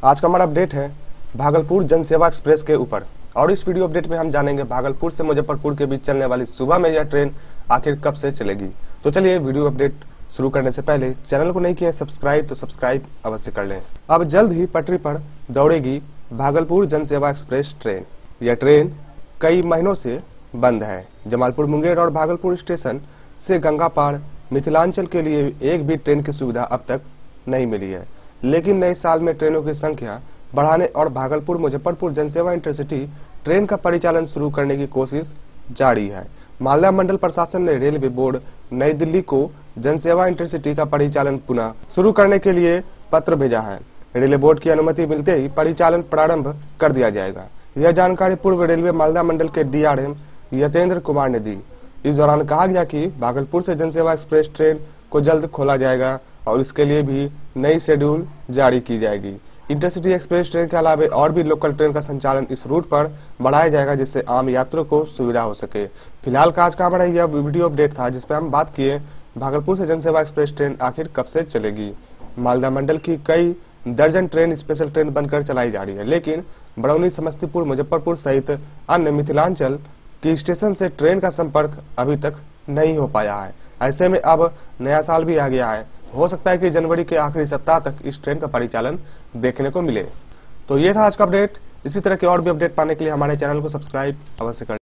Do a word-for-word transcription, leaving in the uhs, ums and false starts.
आज का हमारा अपडेट है भागलपुर जनसेवा एक्सप्रेस के ऊपर। और इस वीडियो अपडेट में हम जानेंगे भागलपुर से मुजफ्फरपुर के बीच चलने वाली सुबह में यह ट्रेन आखिर कब से चलेगी। तो चलिए वीडियो अपडेट शुरू करने से पहले चैनल को नहीं किया सब्सक्राइब तो सब्सक्राइब अवश्य कर लें। अब जल्द ही पटरी पर दौड़ेगी भागलपुर जनसेवा एक्सप्रेस ट्रेन। यह ट्रेन कई महीनों से बंद है। जमालपुर, मुंगेर और भागलपुर स्टेशन से गंगा पार मिथिलांचल के लिए एक भी ट्रेन की सुविधा अब तक नहीं मिली है, लेकिन नए साल में ट्रेनों की संख्या बढ़ाने और भागलपुर मुजफ्फरपुर जनसेवा इंटरसिटी ट्रेन का परिचालन शुरू करने की कोशिश जारी है। मालदा मंडल प्रशासन ने रेलवे बोर्ड नई दिल्ली को जनसेवा इंटरसिटी का परिचालन पुनः शुरू करने के लिए पत्र भेजा है। रेलवे बोर्ड की अनुमति मिलते ही परिचालन प्रारंभ कर दिया जाएगा। यह जानकारी पूर्व रेलवे मालदा मंडल के डीआरएम यतेंद्र कुमार ने दी। इस दौरान कहा गया कि भागलपुर से जनसेवा एक्सप्रेस ट्रेन को जल्द खोला जाएगा और इसके लिए भी नई शेड्यूल जारी की जाएगी। इंटरसिटी एक्सप्रेस ट्रेन के अलावा और भी लोकल ट्रेन का संचालन इस रूट पर बढ़ाया जाएगा, जिससे आम यात्रियों को सुविधा हो सके। फिलहाल का आज का हमारा यह वीडियो अपडेट था, जिसपे हम बात किए भागलपुर से जनसेवा एक्सप्रेस ट्रेन आखिर कब से चलेगी। मालदा मंडल की कई दर्जन ट्रेन स्पेशल ट्रेन बनकर चलाई जा रही है, लेकिन बरौनी, समस्तीपुर, मुजफ्फरपुर सहित अन्य मिथिलांचल की स्टेशन से ट्रेन का संपर्क अभी तक नहीं हो पाया है। ऐसे में अब नया साल भी आ गया है, हो सकता है कि जनवरी के आखिरी सप्ताह तक इस ट्रेन का परिचालन देखने को मिले। तो ये था आज का अपडेट। इसी तरह के और भी अपडेट पाने के लिए हमारे चैनल को सब्सक्राइब अवश्य करें।